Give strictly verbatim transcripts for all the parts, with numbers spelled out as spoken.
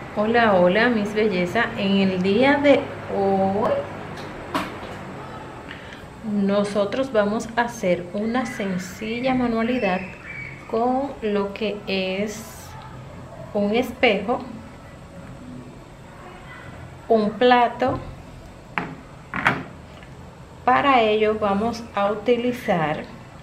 Hola, hola mis bellezas. En el día de hoy nosotros vamos a hacer una sencilla manualidad con lo que es un espejo, un plato. Para ello vamos a utilizar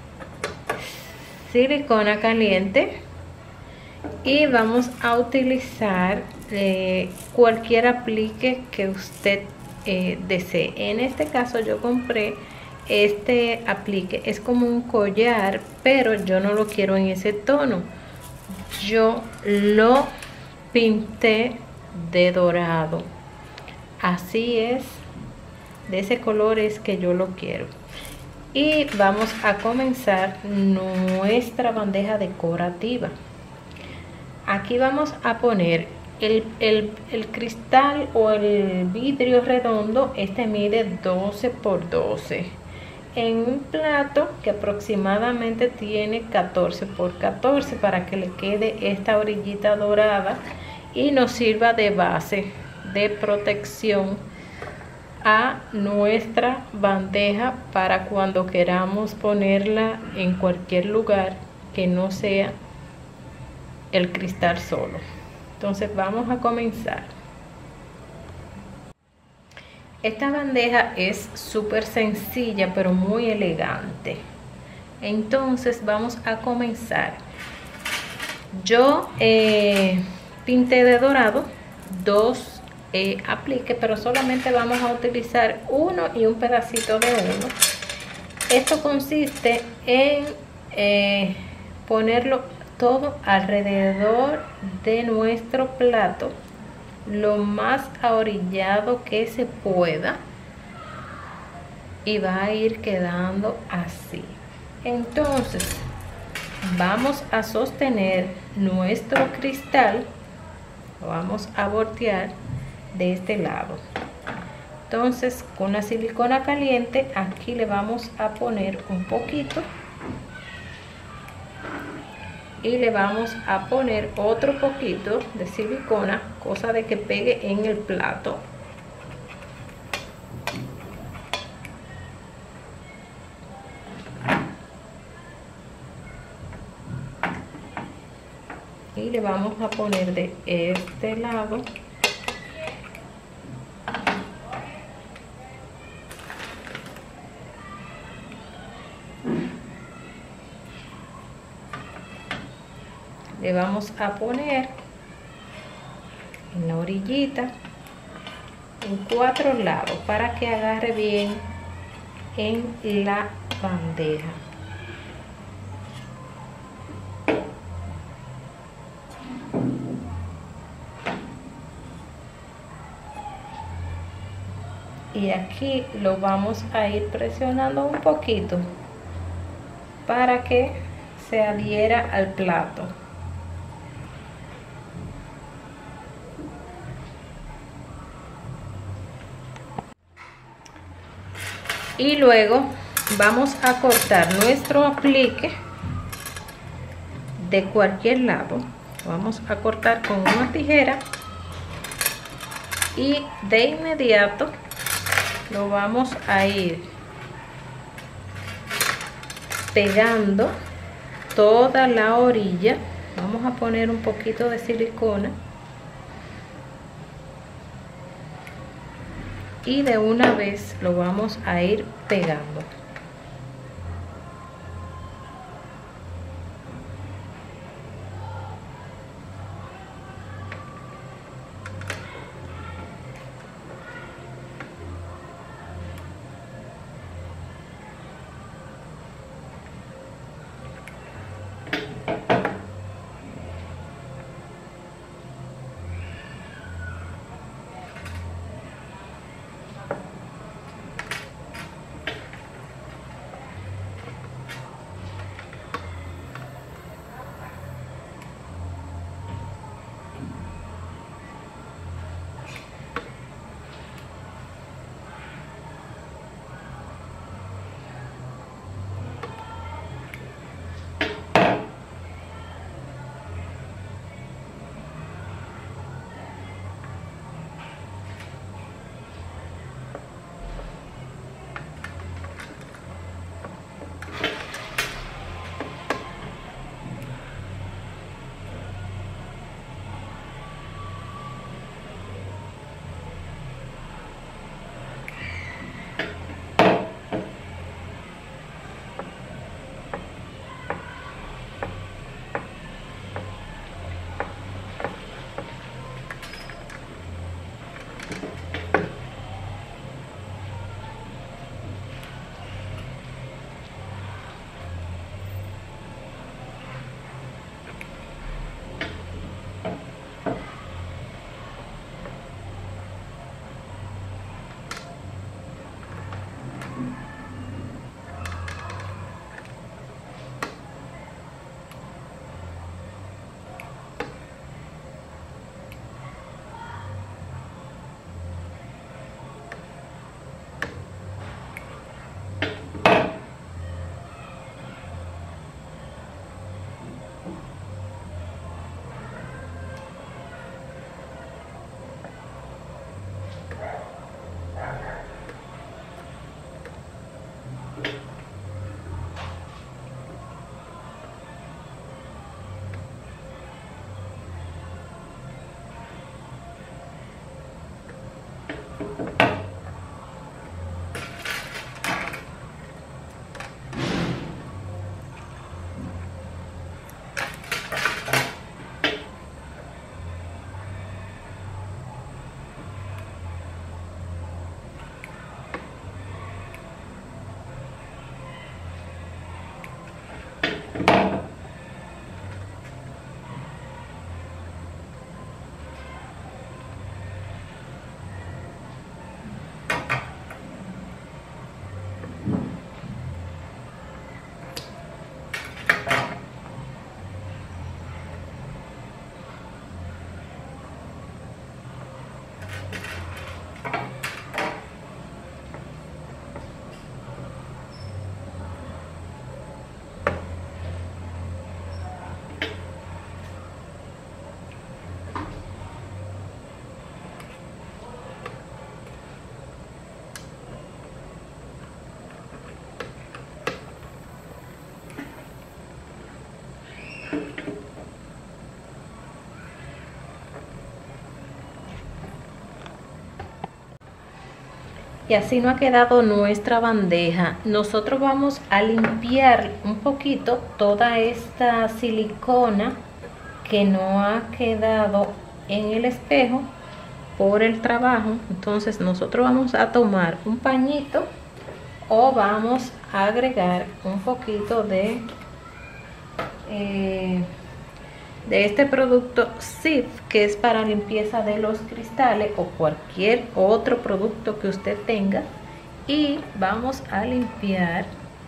silicona caliente y vamos a utilizar eh, cualquier aplique que usted eh, desee. En este caso yo compré este aplique, es como un collar, pero yo no lo quiero en ese tono. Yo lo pinté de dorado, así es, de ese color es que yo lo quiero. Y vamos a comenzar nuestra bandeja decorativa. Aquí vamos a poner el, el, el cristal o el vidrio redondo. Este mide doce por doce en un plato que aproximadamente tiene catorce por catorce, para que le quede esta orillita dorada y nos sirva de base de protección a nuestra bandeja para cuando queramos ponerla en cualquier lugar que no sea el cristal solo. Entonces vamos a comenzar. Esta bandeja es súper sencilla pero muy elegante. Entonces vamos a comenzar. Yo eh, pinté de dorado dos eh, apliques, pero solamente vamos a utilizar uno y un pedacito de uno. Esto consiste en eh, ponerlo todo alrededor de nuestro plato, lo más ahorillado que se pueda, y va a ir quedando así. Entonces vamos a sostener nuestro cristal, lo vamos a voltear de este lado. Entonces con la silicona caliente aquí le vamos a poner un poquito y le vamos a poner otro poquito de silicona, cosa de que pegue en el plato. Y le vamos a poner de este lado. Le vamos a poner en la orillita en cuatro lados para que agarre bien en la bandeja. Y aquí lo vamos a ir presionando un poquito para que se adhiera al plato. Y luego vamos a cortar nuestro aplique de cualquier lado. Vamos a cortar con una tijera y de inmediato lo vamos a ir pegando toda la orilla. Vamos a poner un poquito de silicona y de una vez lo vamos a ir pegando. Y así no ha quedado nuestra bandeja. Nosotros vamos a limpiar un poquito toda esta silicona que no ha quedado en el espejo por el trabajo. Entonces nosotros vamos a tomar un pañito o vamos a agregar un poquito de eh, de este producto Cif, que es para limpieza de los cristales, o cualquier otro producto que usted tenga, y vamos a limpiar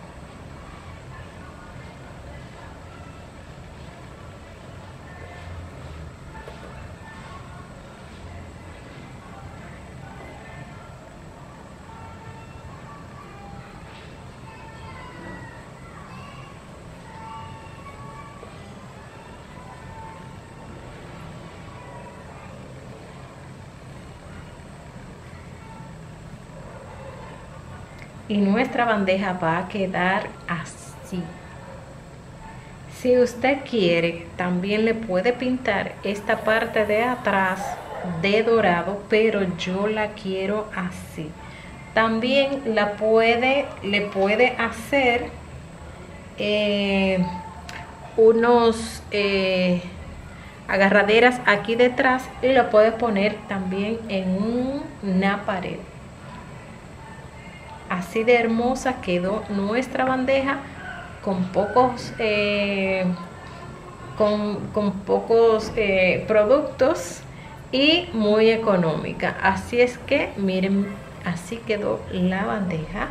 y nuestra bandeja va a quedar así. Si usted quiere, también le puede pintar esta parte de atrás de dorado, pero yo la quiero así. También la puede, le puede hacer eh, unos eh, agarraderas aquí detrás y lo puede poner también en un, una pared. Así de hermosa quedó nuestra bandeja, con pocos eh, con, con pocos eh, productos y muy económica. Así es que miren, así quedó la bandeja.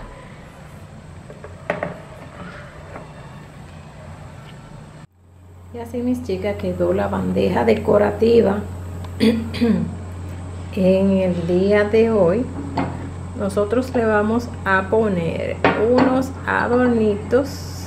Y así, mis chicas, quedó la bandeja decorativa en el día de hoy. Nosotros le vamos a poner unos adornitos